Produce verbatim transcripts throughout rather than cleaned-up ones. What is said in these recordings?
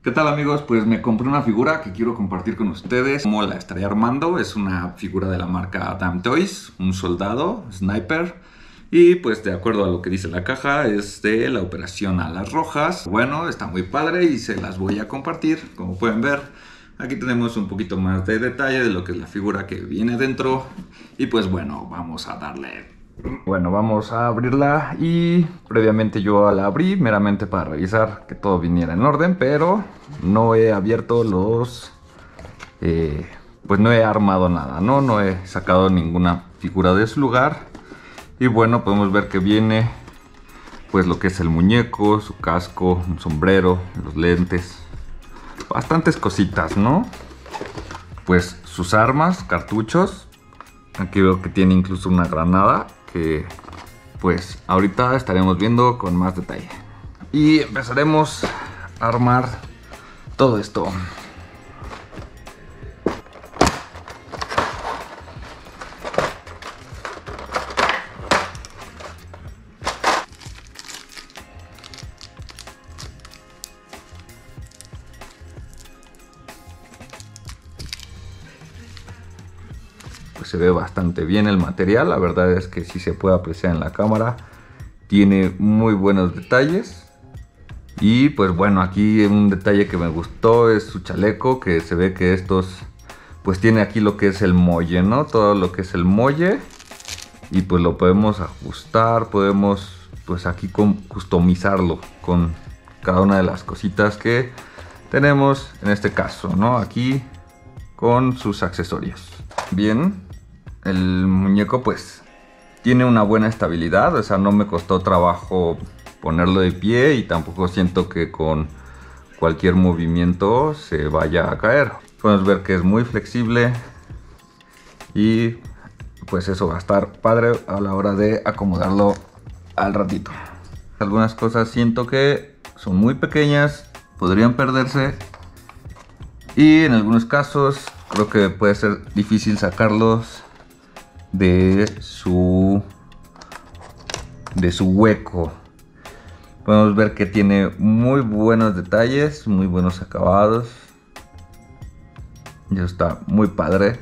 ¿Qué tal, amigos? Pues me compré una figura que quiero compartir con ustedes. Cómo la estaré armando. Es una figura de la marca Damn Toys, un soldado, sniper. Y pues de acuerdo a lo que dice la caja, es de la operación Alas Rojas. Bueno, está muy padre y se las voy a compartir. Como pueden ver, aquí tenemos un poquito más de detalle de lo que es la figura que viene dentro. Y pues bueno, vamos a darle. Bueno, vamos a abrirla y previamente yo la abrí meramente para revisar que todo viniera en orden, pero no he abierto los... Eh, pues no he armado nada, ¿no? No he sacado ninguna figura de su lugar. Y bueno, podemos ver que viene pues lo que es el muñeco, su casco, un sombrero, los lentes, bastantes cositas, ¿no? Pues sus armas, cartuchos. Aquí veo que tiene incluso una granada que pues ahorita estaremos viendo con más detalle. Y empezaremos a armar todo esto. Se ve bastante bien el material, la verdad es que sí se puede apreciar en la cámara, tiene muy buenos detalles. Y pues bueno, aquí un detalle que me gustó es su chaleco, que se ve que estos pues tiene aquí lo que es el muelle, ¿no? Todo lo que es el muelle, y pues lo podemos ajustar, podemos pues aquí con, customizarlo con cada una de las cositas que tenemos en este caso, ¿no? Aquí con sus accesorios. Bien. El muñeco pues tiene una buena estabilidad, o sea, no me costó trabajo ponerlo de pie y tampoco siento que con cualquier movimiento se vaya a caer. Podemos ver que es muy flexible y pues eso va a estar padre a la hora de acomodarlo al ratito. Algunas cosas siento que son muy pequeñas, podrían perderse, y en algunos casos creo que puede ser difícil sacarlos de su de su hueco. Podemos ver que tiene muy buenos detalles, muy buenos acabados, y eso está muy padre.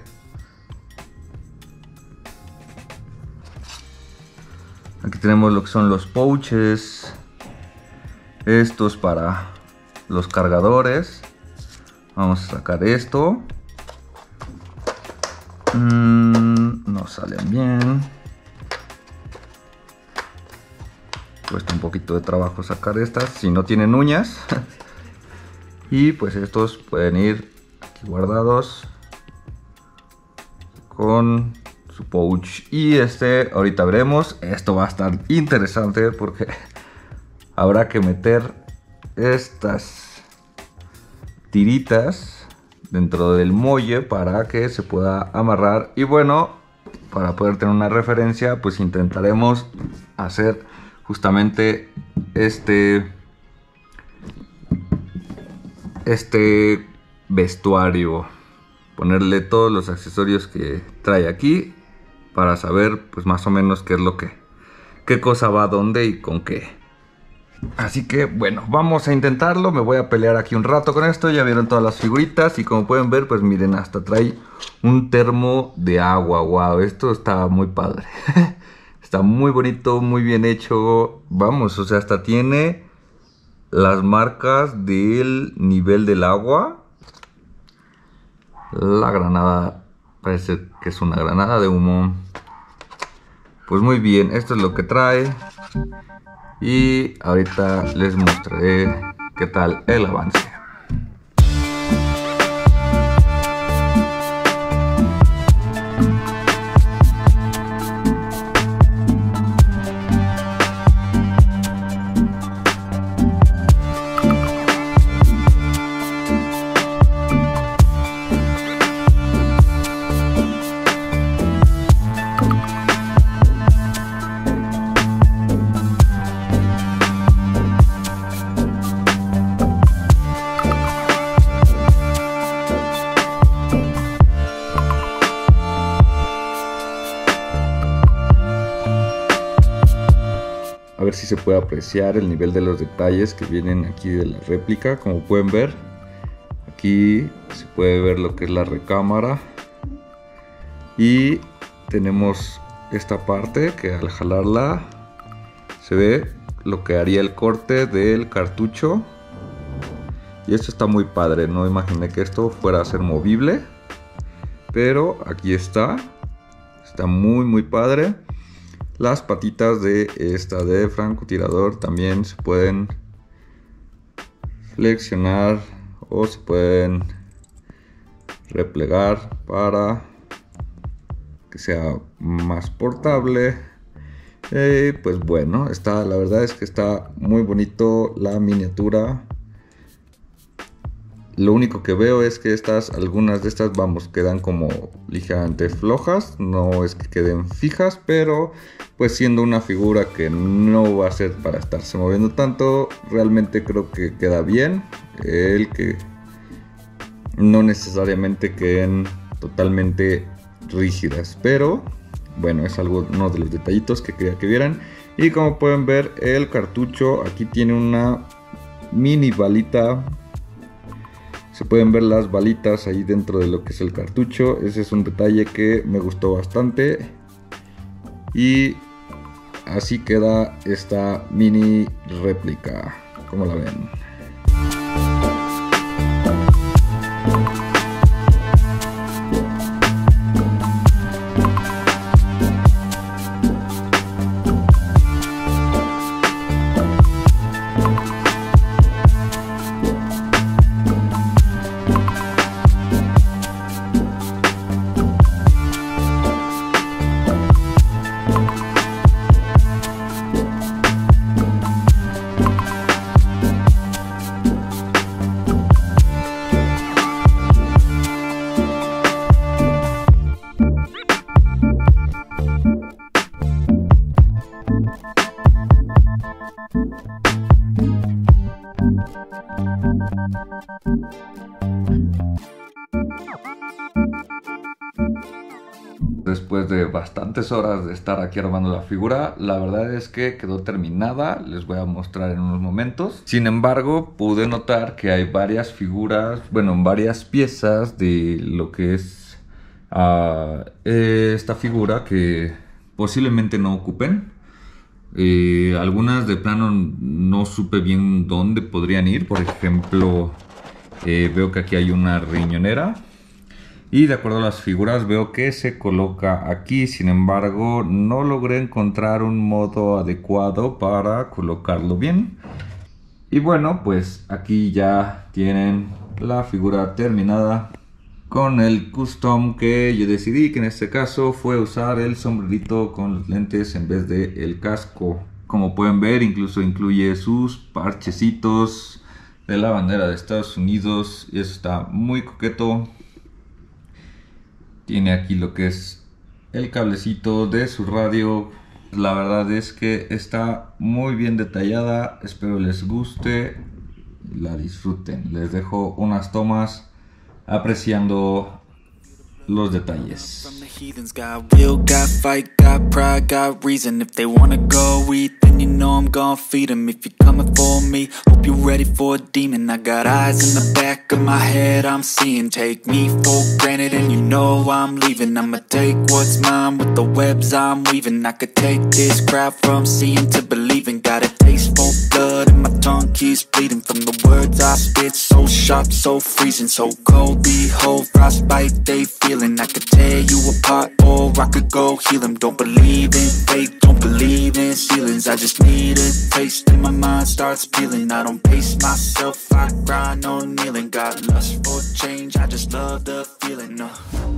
Aquí tenemos lo que son los pouches, estos para los cargadores. Vamos a sacar esto. Mm, no salen bien. Cuesta un poquito de trabajo sacar estas si no tienen uñas. Y pues estos pueden ir aquí guardados con su pouch. Y este ahorita veremos. Esto va a estar interesante porque habrá que meter estas tiritas dentro del muelle para que se pueda amarrar. Y bueno, para poder tener una referencia, pues intentaremos hacer justamente este este vestuario, ponerle todos los accesorios que trae aquí para saber pues más o menos qué es lo que qué cosa va a dónde y con qué. Así que bueno, vamos a intentarlo. Me voy a pelear aquí un rato con esto. Ya vieron todas las figuritas y como pueden ver, pues miren, hasta trae un termo de agua. Wow, esto está muy padre. Está muy bonito, muy bien hecho. Vamos, o sea, hasta tiene las marcas del nivel del agua. La granada parece que es una granada de humo. Pues muy bien, esto es lo que trae. Y ahorita les mostraré qué tal el avance. A ver si se puede apreciar el nivel de los detalles que vienen aquí de la réplica. Como pueden ver, Aquí se puede ver lo que es la recámara. Y tenemos esta parte que al jalarla se ve lo que haría el corte del cartucho. Y esto está muy padre, no imaginé que esto fuera a ser movible, pero aquí está. Está muy muy padre. Las patitas de esta de francotirador también se pueden flexionar o se pueden replegar para que sea más portable. Eh, pues bueno, está, la verdad es que está muy bonito la miniatura. Lo único que veo es que estas, algunas de estas, vamos, quedan como ligeramente flojas. No es que queden fijas, pero pues siendo una figura que no va a ser para estarse moviendo tanto, realmente creo que queda bien. El que no necesariamente queden totalmente rígidas, pero bueno, es algo, uno de los detallitos que quería que vieran. Y como pueden ver, el cartucho aquí tiene una mini balita. Se pueden ver las balitas ahí dentro de lo que es el cartucho. Ese es un detalle que me gustó bastante. Y así queda esta mini réplica, como la ven. Después de bastantes horas de estar aquí armando la figura, la verdad es que quedó terminada. Les voy a mostrar en unos momentos. Sin embargo, pude notar que hay varias figuras, bueno, varias piezas de lo que es uh, esta figura que posiblemente no ocupen. Eh, algunas de plano no supe bien dónde podrían ir. Por ejemplo, eh, veo que aquí hay una riñonera. Y de acuerdo a las figuras veo que se coloca aquí. Sin embargo, no logré encontrar un modo adecuado para colocarlo bien. Y bueno, pues aquí ya tienen la figura terminada con el custom que yo decidí, que en este caso fue usar el sombrerito con los lentes en vez de el casco. Como pueden ver, incluso incluye sus parchecitos de la bandera de Estados Unidos y eso está muy coqueto. Tiene aquí lo que es el cablecito de su radio. La verdad es que está muy bien detallada. Espero les guste y la disfruten. Les dejo unas tomas apreciando los detalles. You know I'm gon' feed them if you're coming for me. Hope you're ready for a demon. I got eyes in the back of my head, I'm seeing. Take me for granted and you know I'm leaving. I'ma take what's mine with the webs I'm weaving. I could take this crowd from seeing to believing. Got a taste for blood and my tongue keeps bleeding. From the words I spit, so sharp, so freezing. So cold, behold, frostbite they feeling. I could tear you apart or I could go heal them. Don't believe in fate, don't believe in ceilings. I just need a taste and my mind starts peeling. I don't pace myself, I grind on kneeling. Got lust for change, I just love the feeling. uh.